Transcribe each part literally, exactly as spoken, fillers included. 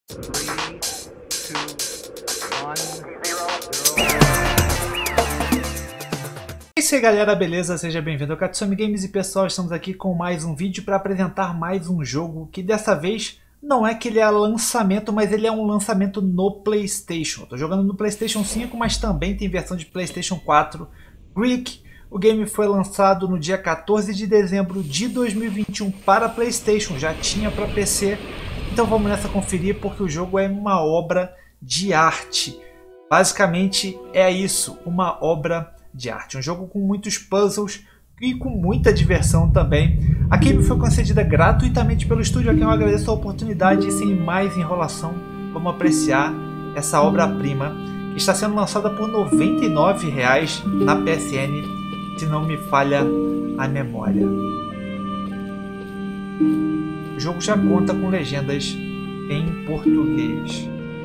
É isso aí, galera, beleza? Seja bem-vindo ao Katsumi Games e pessoal, estamos aqui com mais um vídeo para apresentar mais um jogo que dessa vez não é que ele é lançamento, mas ele é um lançamento no PlayStation. Estou jogando no PlayStation cinco, mas também tem versão de PlayStation quatro. Greek. O game foi lançado no dia quatorze de dezembro de dois mil e vinte e um para PlayStation, já tinha para P C. Então vamos nessa conferir porque o jogo é uma obra de arte. Basicamente é isso, uma obra de arte. Um jogo com muitos puzzles e com muita diversão também. A game foi concedida gratuitamente pelo estúdio, a quem eu agradeço a oportunidade e sem mais enrolação, vamos apreciar essa obra-prima que está sendo lançada por noventa e nove reais na P S N. Se não me falha a memória. O jogo já conta com legendas em português.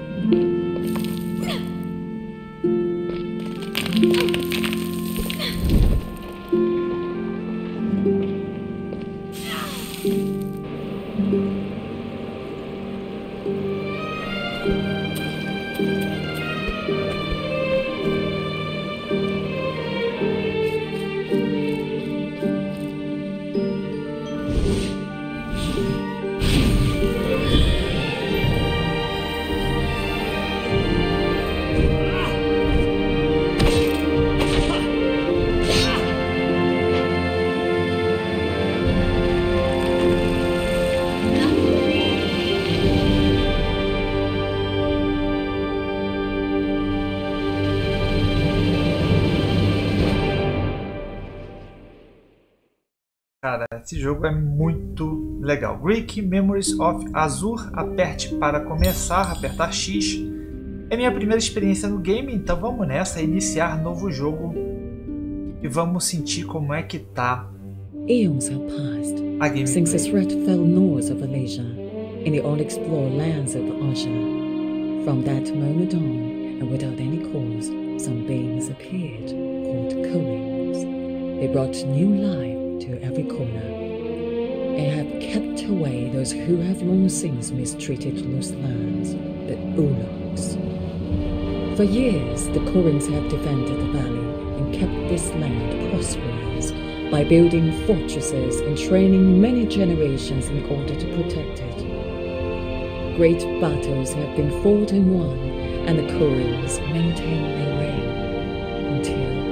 Cara, esse jogo é muito legal. Greek Memories of Azur. Aperte para começar, apertar X. É minha primeira experiência no game, então vamos nessa, iniciar novo jogo. E vamos sentir como é que tá Eons have passed a gameplay. since the threat fell north of Alasia in the unexplored lands of Asha. From that moment on, and without any cause, some beings appeared, called Kurings. They brought new life to every corner, and have kept away those who have long since mistreated those lands, the Ologs. For years, the Kurings have defended the valley and kept this land prosperous by building fortresses and training many generations in order to protect it. Great battles have been fought and won, and the Kurings maintain their reign until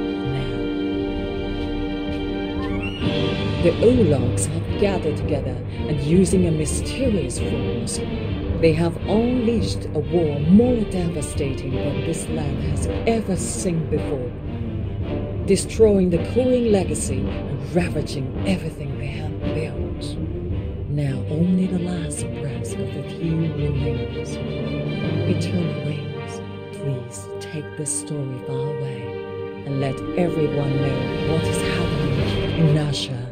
the Ologs have gathered together, and using a mysterious force, they have unleashed a war more devastating than this land has ever seen before, destroying the Kuring legacy and ravaging everything they have built. Now only the last breath of the few remains. Eternal Wings, please take this story far away and let everyone know what is happening in Asha.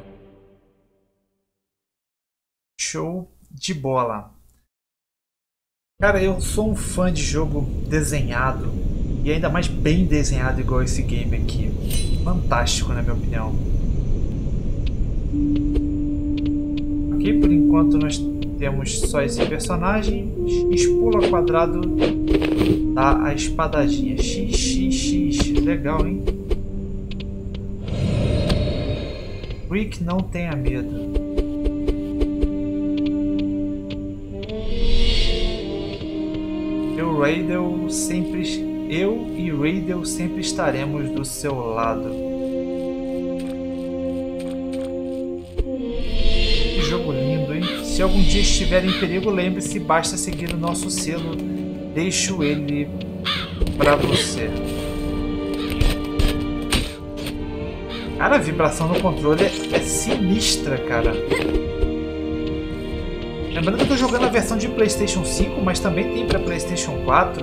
Show de bola. Cara, eu sou um fã de jogo desenhado e ainda mais bem desenhado igual esse game aqui. Fantástico, na minha opinião. Aqui por enquanto nós temos só esse personagem. X pula quadrado, dá a espadadinha. X, X, X. Legal, hein? Rick, não tenha medo. Eu, Raidel, sempre, eu e Raidel sempre estaremos do seu lado. Que jogo lindo, hein? Se algum dia estiver em perigo, lembre-se, basta seguir o nosso selo. Deixo ele pra você. Cara, a vibração no controle é, é sinistra, cara. Lembrando que eu estou jogando a versão de PlayStation cinco, mas também tem para PlayStation quatro.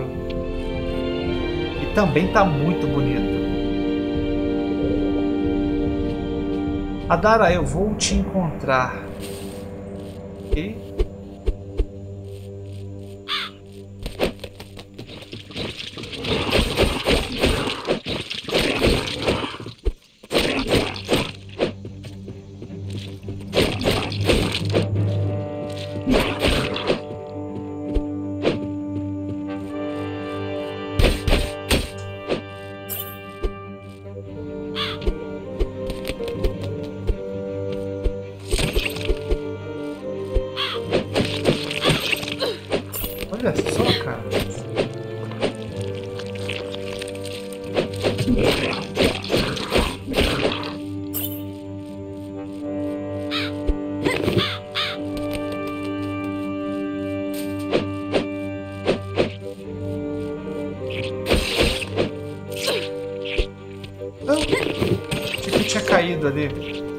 E também está muito bonito. Adara, eu vou te encontrar. Ok? Olha só, cara. Não. Achei que tinha caído ali.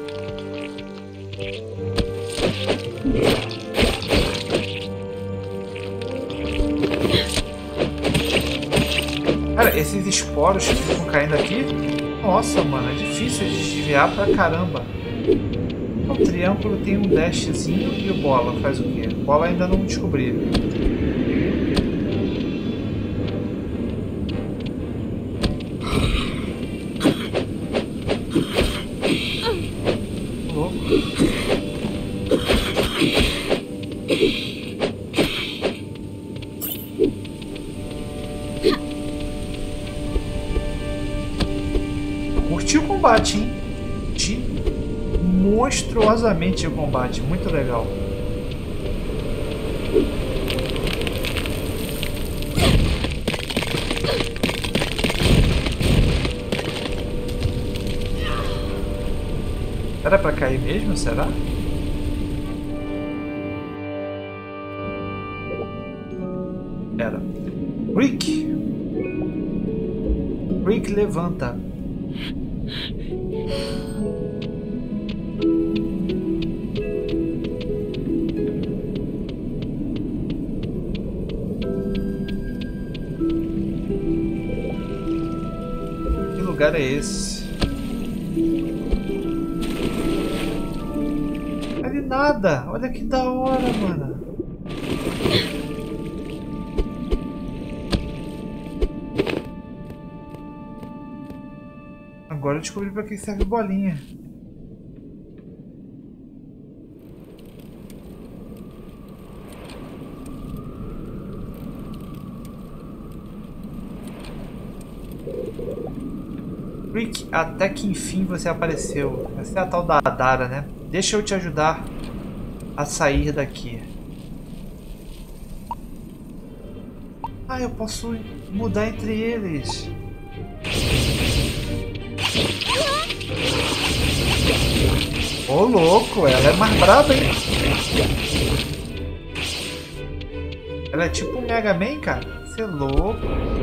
Cara, esses esporos que ficam caindo aqui, nossa, mano, é difícil de desviar pra caramba. O triângulo tem um dashzinho e o bola faz o quê? O bola ainda não descobri. Louco. Curti o combate, hein? Curti monstruosamente o combate, muito legal. Era pra cair mesmo, será? Era. Rick! Rick, levanta. Que lugar é esse? Ali nada! Olha que da hora, mano! Agora eu descobri pra que serve bolinha. Rick, até que enfim você apareceu. Essa é a tal da Adara, né? Deixa eu te ajudar a sair daqui. Ah, eu posso mudar entre eles. Ô, louco, ela é mais braba, hein? Ela é tipo um Mega Man, cara. Você é louco.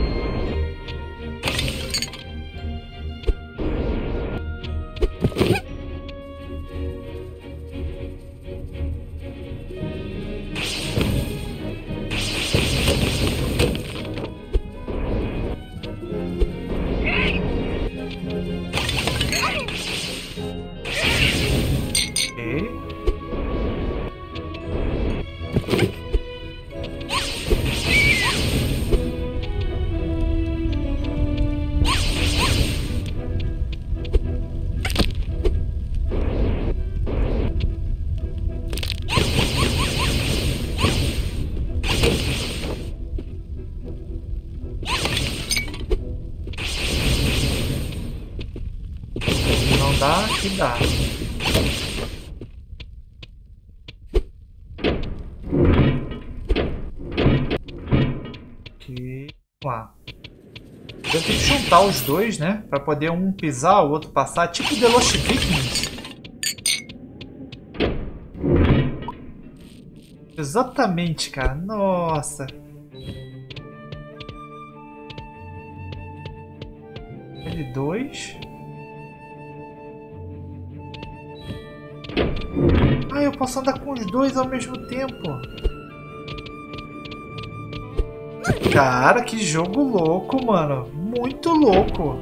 Dá que dá. Aqui. Vamos lá. Eu tenho que juntar os dois, né? Pra poder um pisar, o outro passar. Tipo The Lost Vikings. Exatamente, cara. Nossa. L dois. Ah, eu posso andar com os dois ao mesmo tempo. Cara, que jogo louco, mano. Muito louco.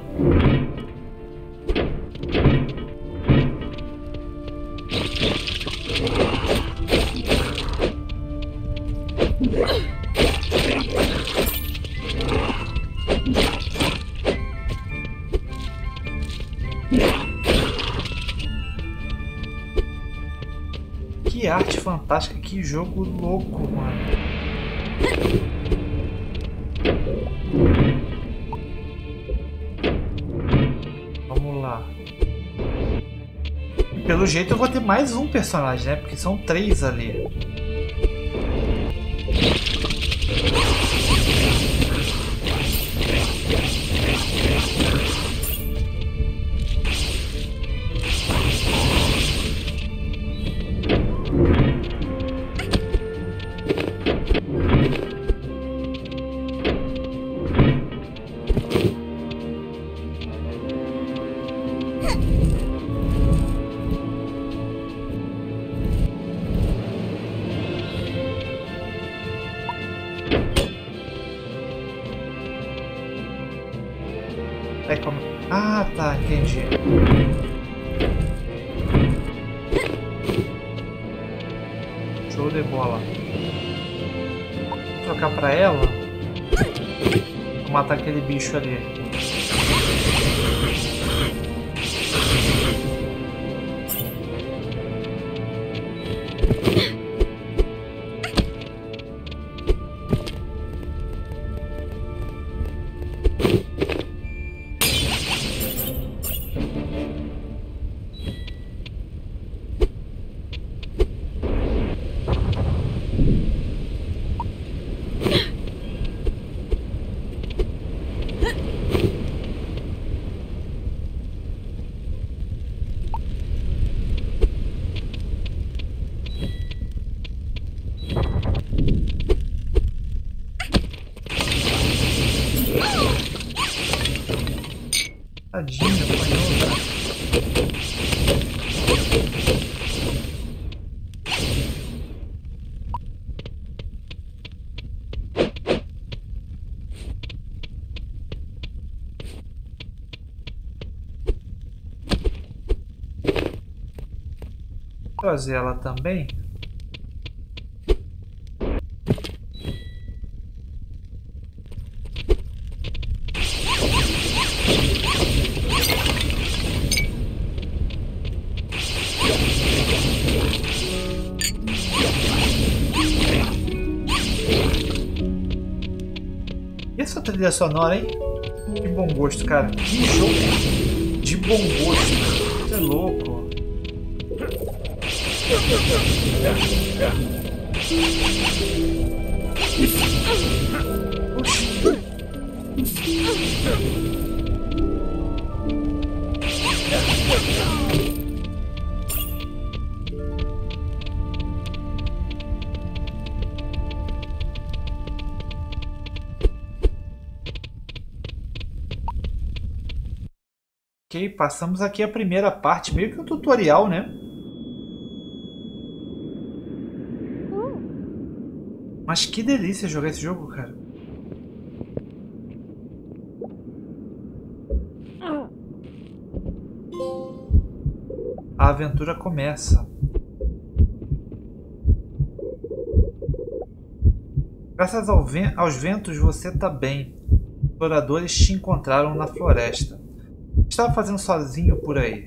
Que arte fantástica, que jogo louco, mano. Vamos lá. Pelo jeito eu vou ter mais um personagem, né? Porque são três ali. É como... Ah, tá, entendi. Show de bola. Vou trocar pra ela. Vou matar aquele bicho ali. Tadinho, apanhou. Vou trazer ela também. E essa trilha sonora, hein? De bom gosto, cara. Que jogo de bom gosto. Você é louco. Oxi. Ok, passamos aqui a primeira parte, meio que um tutorial, né? Mas que delícia jogar esse jogo, cara. A aventura começa. Graças ao ven- aos ventos você tá bem. Exploradores te encontraram na floresta. O que estava fazendo sozinho por aí?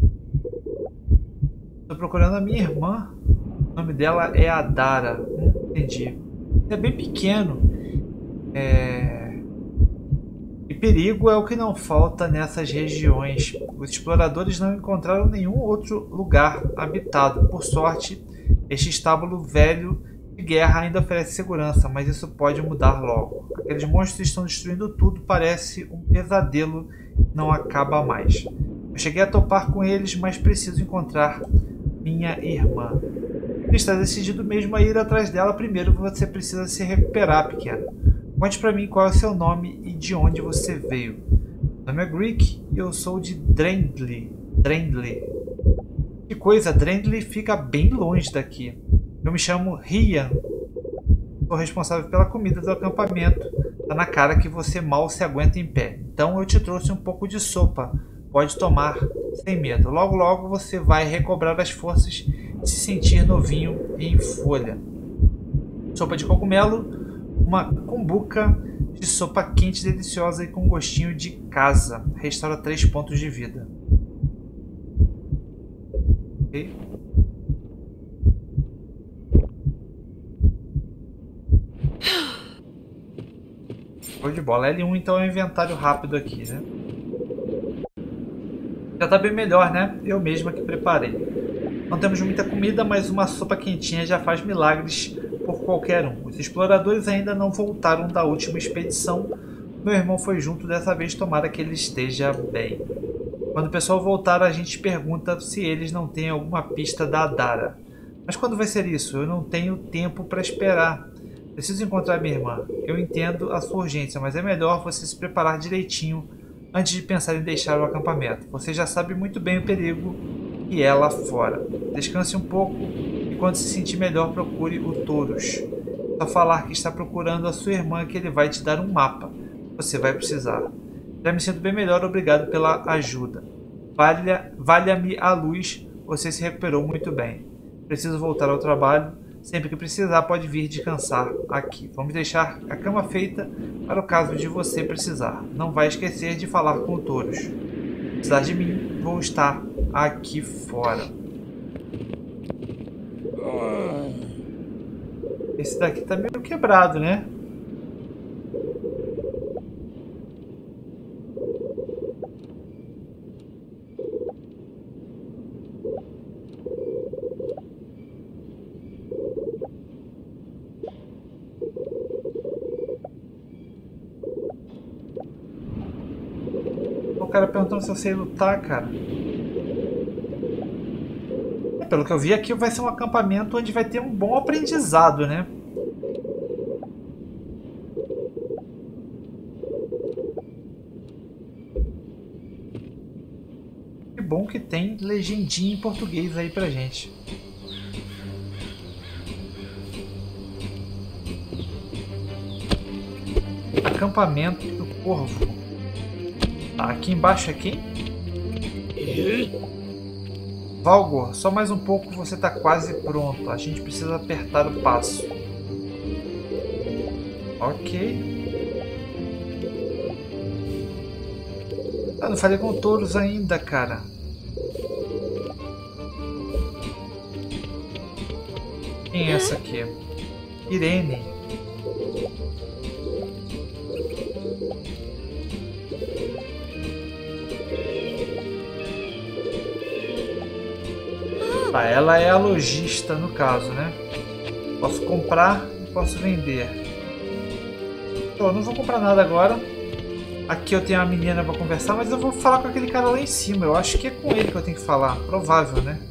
Estou procurando a minha irmã. O nome dela é Adara. Hum, entendi. É bem pequeno. É... E perigo é o que não falta nessas regiões. Os exploradores não encontraram nenhum outro lugar habitado. Por sorte, este estábulo velho de guerra ainda oferece segurança, mas isso pode mudar logo. Aqueles monstros estão destruindo tudo. Parece um pesadelo. Não acaba mais. Eu cheguei a topar com eles, mas preciso encontrar minha irmã. Está decidido mesmo a ir atrás dela. Primeiro você precisa se recuperar, pequeno. Conte pra mim qual é o seu nome e de onde você veio. Meu nome é Greek e eu sou de Drendley. Drendley. Que coisa, Drendley fica bem longe daqui. Eu me chamo Rian. Sou responsável pela comida do acampamento. Tá na cara que você mal se aguenta em pé. Então eu te trouxe um pouco de sopa. Pode tomar sem medo. Logo logo você vai recobrar as forças e se sentir novinho e em folha. Sopa de cogumelo, uma cumbuca de sopa quente deliciosa e com gostinho de casa. Restaura três pontos de vida. Ok. Show de bola. L um então é um inventário rápido aqui, né? Já tá bem melhor, né? Eu mesma que preparei. Não temos muita comida, mas uma sopa quentinha já faz milagres por qualquer um. Os exploradores ainda não voltaram da última expedição. Meu irmão foi junto dessa vez, tomara que ele esteja bem. Quando o pessoal voltar, a gente pergunta se eles não têm alguma pista da Adara. Mas quando vai ser isso? Eu não tenho tempo para esperar. Preciso encontrar minha irmã. Eu entendo a sua urgência, mas é melhor você se preparar direitinho antes de pensar em deixar o acampamento. Você já sabe muito bem o perigo que é lá fora. Descanse um pouco e quando se sentir melhor procure o Taurus. Só falar que está procurando a sua irmã que ele vai te dar um mapa. Você vai precisar. Já me sinto bem melhor, obrigado pela ajuda. Valha, valha-me a luz, você se recuperou muito bem. Preciso voltar ao trabalho. Sempre que precisar, pode vir descansar aqui. Vamos deixar a cama feita para o caso de você precisar. Não vai esquecer de falar com o Touros. Se precisar de mim, vou estar aqui fora. Esse daqui tá meio quebrado, né? O cara perguntando se eu sei lutar, cara. Pelo que eu vi aqui, vai ser um acampamento onde vai ter um bom aprendizado, né? Que bom que tem legendinha em português aí pra gente. Acampamento do Corvo. Aqui embaixo é quem? Valgor, só mais um pouco, você está quase pronto. A gente precisa apertar o passo. Ok. Ah, não falei com o Touros ainda, cara. Quem é essa aqui? Irene. Tá, ela é a lojista no caso, né? Posso comprar e posso vender. Então, não vou comprar nada agora. Aqui eu tenho uma menina para conversar, mas eu vou falar com aquele cara lá em cima. Eu acho que é com ele que eu tenho que falar. Provável, né?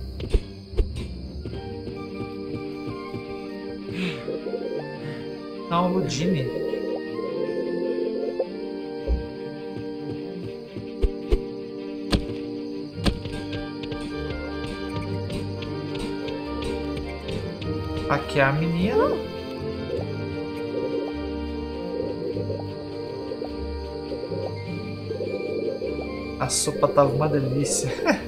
Não, Ludine. Aqui é a menina. A sopa tava uma delícia.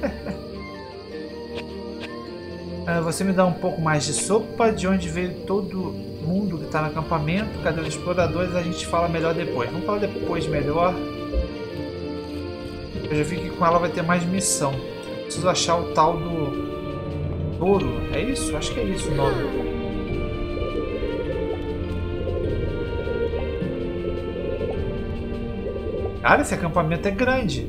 Você me dá um pouco mais de sopa? De onde veio todo mundo que está no acampamento? Cadê os exploradores? A gente fala melhor depois. Vamos falar depois melhor. Eu já vi que com ela vai ter mais missão. Preciso achar o tal do Touro. É isso? Acho que é isso o nome. Cara, esse acampamento é grande.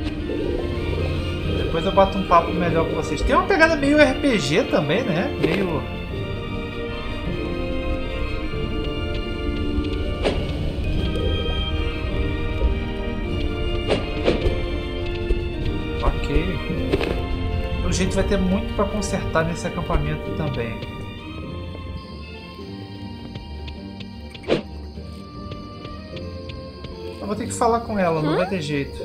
Depois eu bato um papo melhor com vocês. Tem uma pegada meio R P G também, né? Meio... Ok. Pelo jeito vai ter muito para consertar nesse acampamento também. Eu vou ter que falar com ela, não vai ter jeito.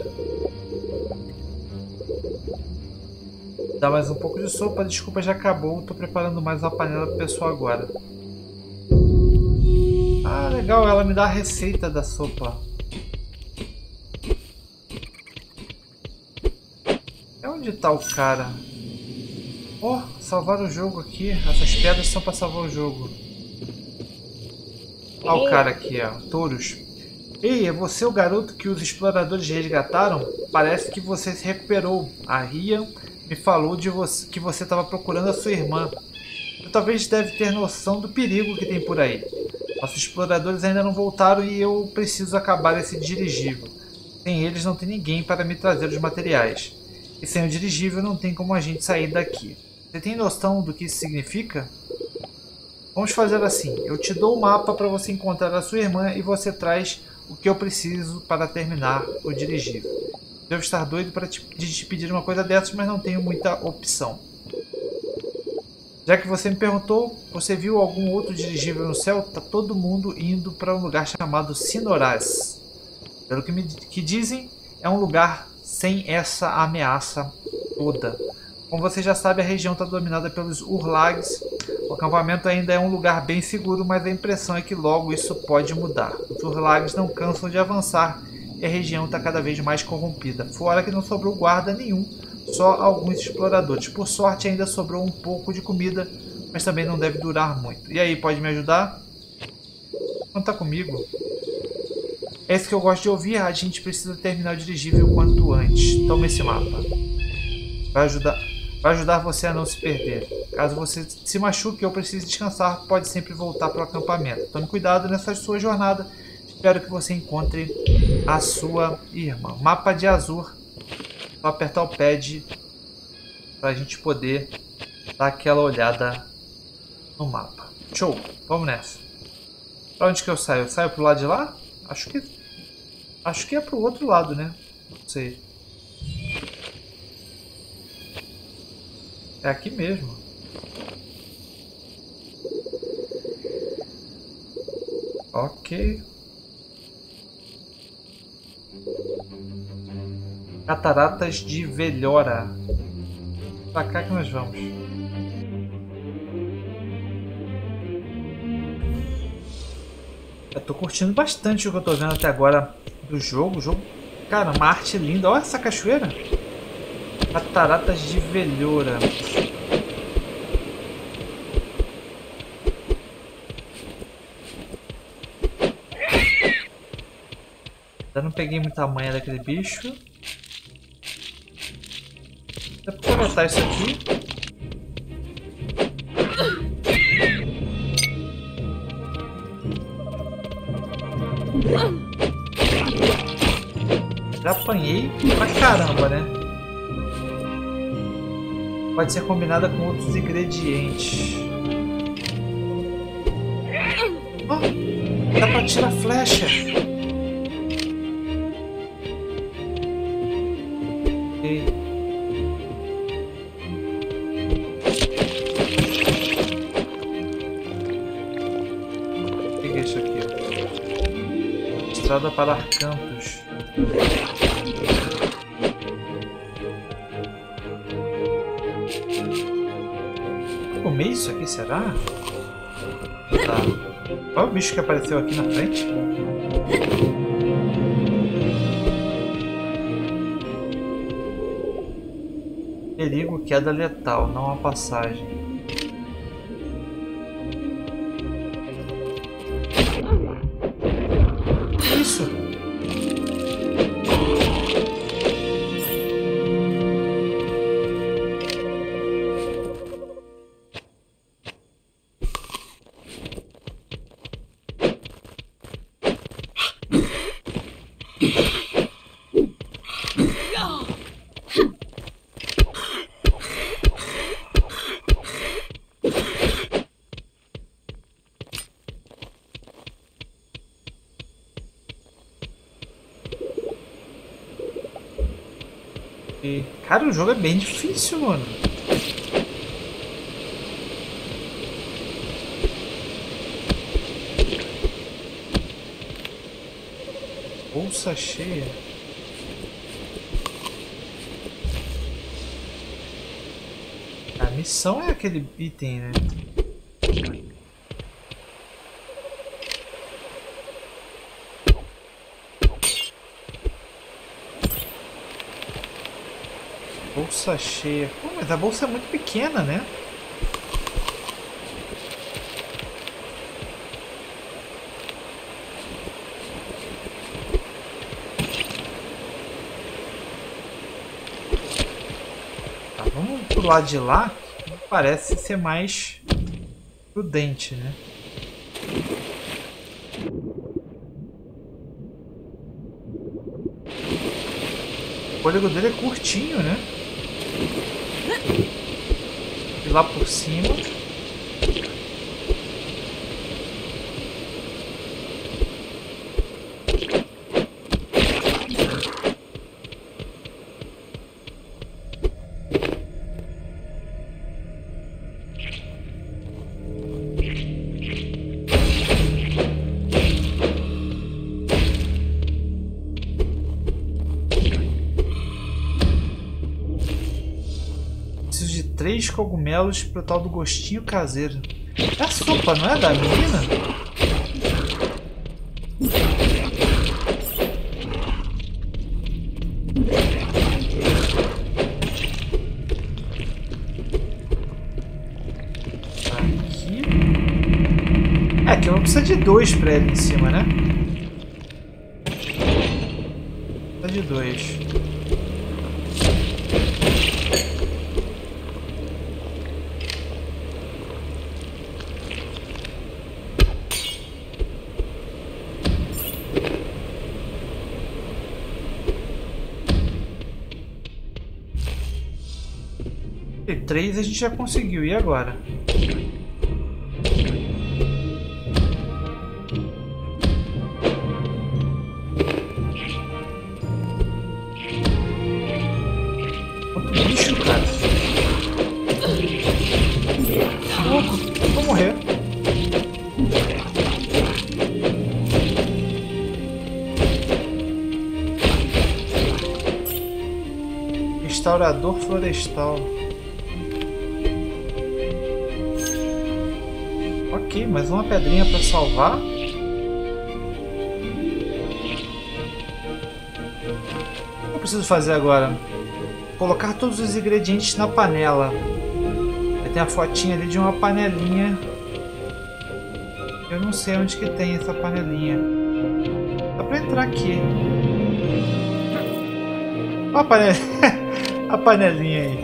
Dá mais um pouco de sopa, desculpa, já acabou. Tô preparando mais uma panela pro pessoal agora. Ah, legal, ela me dá a receita da sopa. É onde tá o cara? Oh, salvar o jogo aqui. Essas pedras são para salvar o jogo. Olha o cara aqui, ó. Touros. Ei, é você o garoto que os exploradores resgataram? Parece que você se recuperou. A Ria me falou de você, que você estava procurando a sua irmã. Você talvez deve ter noção do perigo que tem por aí. Nossos exploradores ainda não voltaram e eu preciso acabar esse dirigível. Sem eles não tem ninguém para me trazer os materiais. E sem o dirigível não tem como a gente sair daqui. Você tem noção do que isso significa? Vamos fazer assim. Eu te dou o mapa para você encontrar a sua irmã e você traz o que eu preciso para terminar o dirigível. Devo estar doido para te, de te pedir uma coisa dessas, mas não tenho muita opção. Já que você me perguntou, você viu algum outro dirigível no céu? Tá todo mundo indo para um lugar chamado Sinoraz. Pelo que me que dizem, é um lugar sem essa ameaça toda. Como você já sabe, a região está dominada pelos Urlags. O acampamento ainda é um lugar bem seguro, mas a impressão é que logo isso pode mudar. Os Urlags não cansam de avançar e a região está cada vez mais corrompida. Fora que não sobrou guarda nenhum, só alguns exploradores. Por sorte ainda sobrou um pouco de comida, mas também não deve durar muito. E aí, pode me ajudar? Conta comigo. É isso que eu gosto de ouvir. A gente precisa terminar o dirigível o quanto antes. Toma esse mapa. Vai ajudar, vai ajudar você a não se perder. Caso você se machuque ou precise descansar, pode sempre voltar para o acampamento. Tome cuidado nessa sua jornada. Espero que você encontre a sua irmã. Mapa de Azur. Vou apertar o pad para a gente poder dar aquela olhada no mapa. Show! Vamos nessa. Para onde que eu saio? Eu saio pro lado de lá? Acho que... Acho que é pro outro lado, né? Não sei. É aqui mesmo. Ok. Cataratas de Velhora. Pra cá que nós vamos. Eu tô curtindo bastante o que eu tô vendo até agora do jogo. O jogo, cara, uma arte linda. Olha essa cachoeira. Cataratas de Velhora. Ainda não peguei muita manha daquele bicho. Dá pra coletar isso aqui. Já apanhei pra caramba, né? Pode ser combinada com outros ingredientes. Oh, dá pra tirar flecha. Ok. Peguei isso aqui, ó. Estrada para Arcantos. Vou comer isso aqui, será? Tá. Olha o bicho que apareceu aqui na frente. Perigo, queda letal, não há passagem. Isso? E, cara, o jogo é bem difícil, mano. Bolsa cheia. A missão é aquele item, né? Bolsa cheia. Pô, mas a bolsa é muito pequena, né? Tá, vamos pro lado de lá. Parece ser mais prudente, né? O fôlego dele é curtinho, né? E lá por cima. Três cogumelos pro tal do gostinho caseiro. É a sopa, não é da menina? precisa de dois pra ele em cima, né? Precisa de dois. E três a gente já conseguiu. E agora? Vou morrer. Restaurador florestal. Ok, mais uma pedrinha para salvar. O que eu preciso fazer agora? Colocar todos os ingredientes na panela. Tem a fotinha ali de uma panelinha. Eu não sei onde que tem essa panelinha. Dá pra entrar aqui. Olha a, panel... a panelinha aí.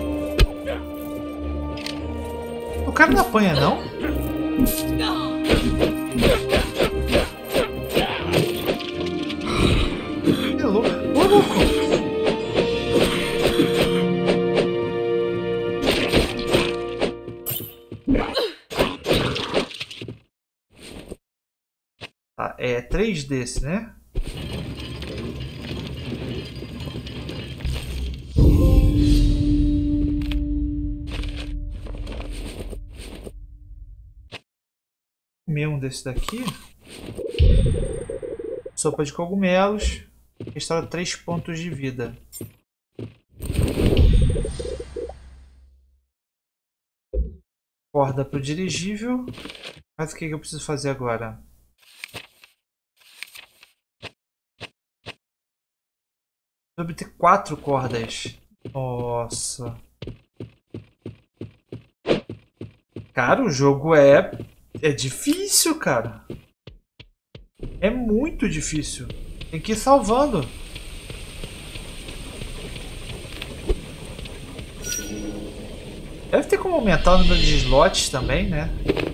O cara não apanha, não? Que louco. Ô, louco. É três desse, né? Comer um desse daqui. Sopa de cogumelos. Restaura três pontos de vida. Corda para o dirigível. Mas o que eu preciso fazer agora? Obter quatro cordas. Nossa. Cara, o jogo é... É difícil, cara. É muito difícil. Tem que ir salvando. Deve ter como aumentar o número de slots também, né?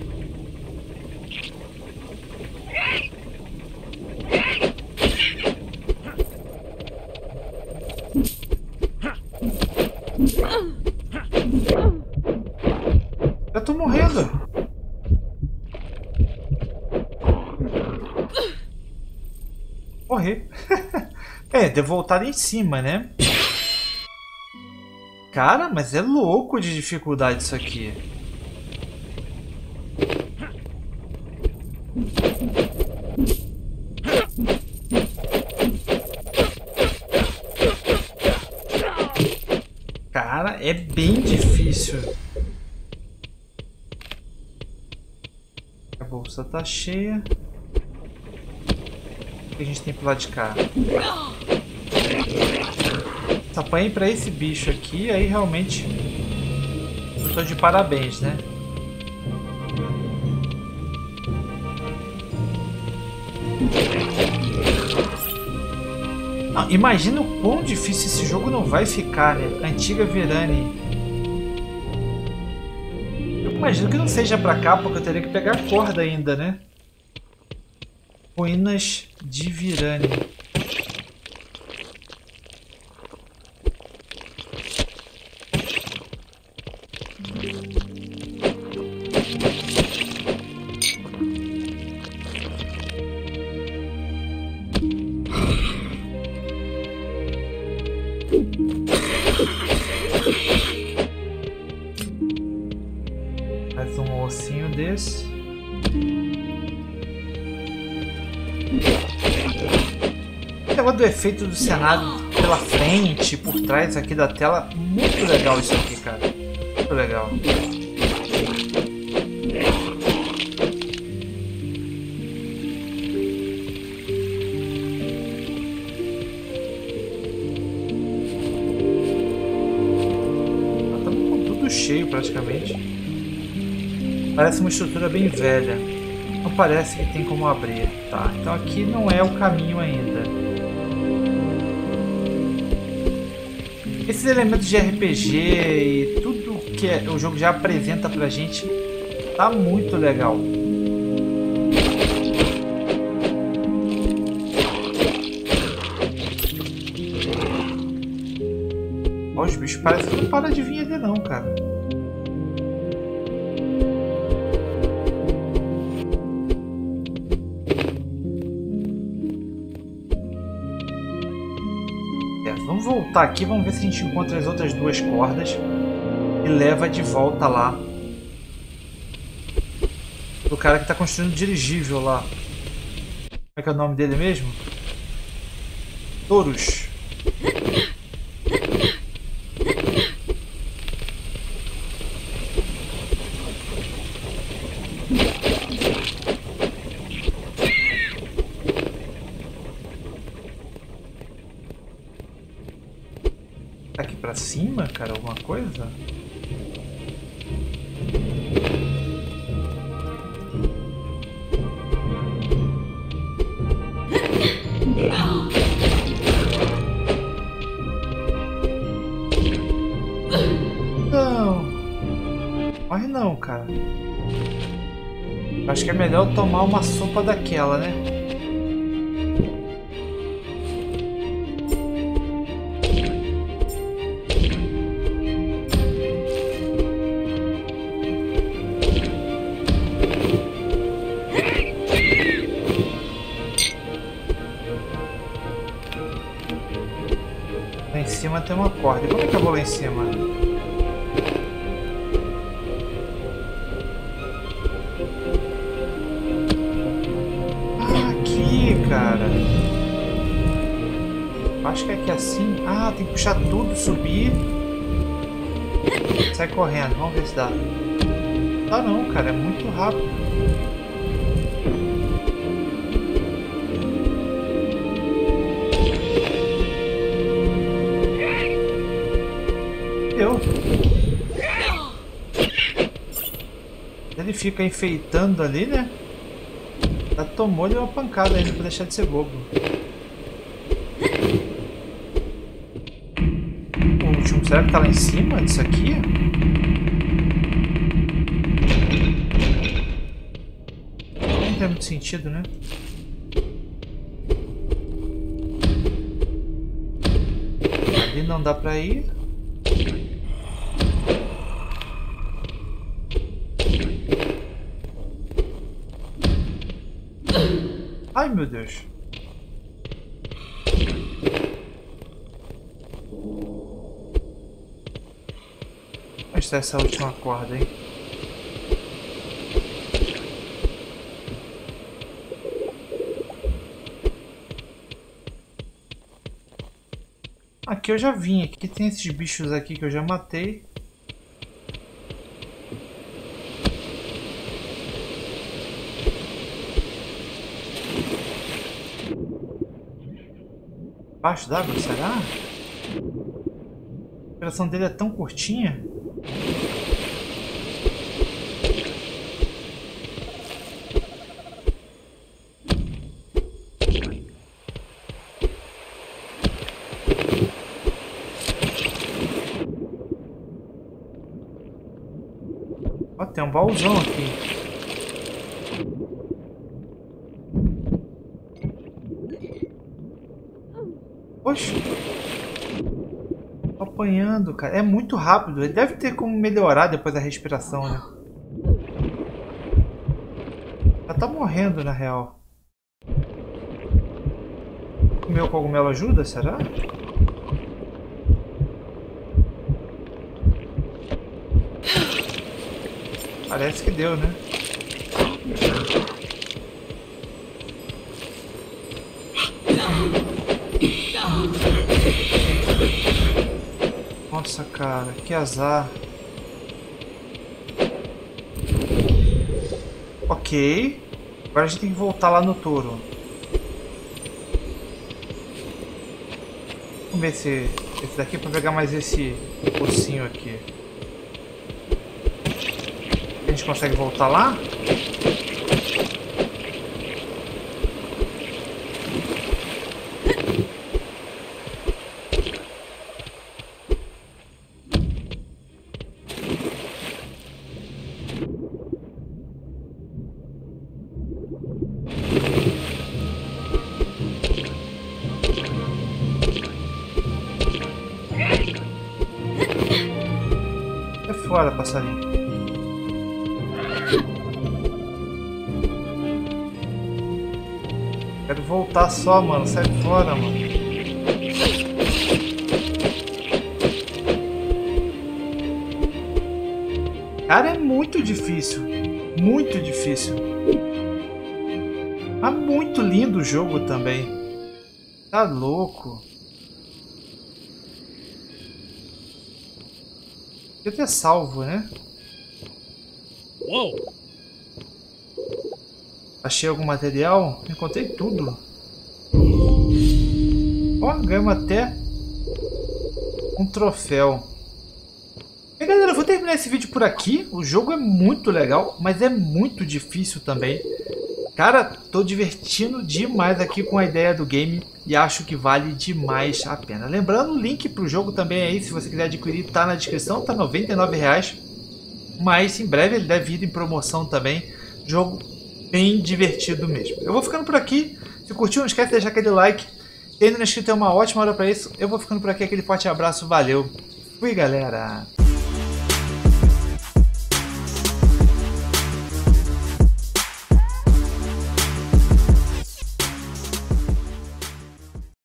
Eu tô morrendo. Morri. É, devo voltar em cima, né? Cara, mas é louco de dificuldade isso aqui. Cara, é bem difícil. A bolsa tá cheia. O que a gente tem pro lado de cá? Apanhei pra esse bicho aqui, aí realmente eu tô de parabéns, né? Ah, imagina o quão difícil esse jogo não vai ficar, né? Antiga Virane. Eu imagino que não seja pra cá, porque eu teria que pegar a corda ainda, né? Ruínas de Virane. Mais um ossinho desse. O negócio do efeito do cenário pela frente, por trás aqui da tela, muito legal isso aqui, cara. Muito legal. Estamos com tudo cheio praticamente. Parece uma estrutura bem velha. Não parece que tem como abrir. Tá, então aqui não é o caminho ainda. Esses elementos de R P G e tudo que é, o jogo já apresenta pra gente tá muito legal. Ó, os bichos parecem que não param de vir ali não, cara. Vamos voltar aqui, vamos ver se a gente encontra as outras duas cordas e leva de volta lá do cara que está construindo o dirigível lá. Como é que é o nome dele mesmo? Taurus. Aqui pra cima, cara, alguma coisa? Não. Morre não, cara. Acho que é melhor tomar uma sopa daquela, né? Lá em cima tem uma corda. E como é que eu vou lá em cima? Ah, aqui, cara. Acho que é aqui assim. Ah, tem que puxar tudo, subir. Sai correndo. Vamos ver se dá. Dá não, cara. É muito rápido. Eu. Ele fica enfeitando ali, né? Já tomou-lhe uma pancada ainda pra deixar de ser bobo. O último, será que tá lá em cima disso aqui? Não tem muito sentido, né? Ali não dá pra ir. Ai, meu Deus. Onde está essa última corda, hein? Aqui eu já vim. Aqui tem esses bichos aqui que eu já matei. Baixo d'água, será? A operação dele é tão curtinha. Ó, tem um baúzão aqui. Poxa, tô apanhando, cara. É muito rápido. Ele deve ter como melhorar depois da respiração, né? Já tá morrendo, na real. O meu cogumelo ajuda, será? Parece que deu, né? Nossa, cara, que azar. Ok. Agora a gente tem que voltar lá no touro. Vamos ver se esse daqui é pra pegar mais esse ossinho aqui. A gente consegue voltar lá? fora, passarinho. Quero voltar só, mano. Sai fora, mano. Cara, é muito difícil. Muito difícil. Mas muito lindo o jogo também. Tá louco. Devia ter salvo, né? Uou! Achei algum material? Encontrei tudo. Ó, ganhamos até um troféu. E galera, eu vou terminar esse vídeo por aqui. O jogo é muito legal, mas é muito difícil também. Cara, tô divertindo demais aqui com a ideia do game e acho que vale demais a pena. Lembrando, o link pro jogo também aí, se você quiser adquirir, tá na descrição, tá noventa e nove reais. Mas em breve ele deve vir em promoção também. Jogo bem divertido mesmo. Eu vou ficando por aqui. Se curtiu, não esquece de deixar aquele like. Se ainda não é inscrito, é uma ótima hora pra isso. Eu vou ficando por aqui, aquele forte abraço, valeu. Fui, galera!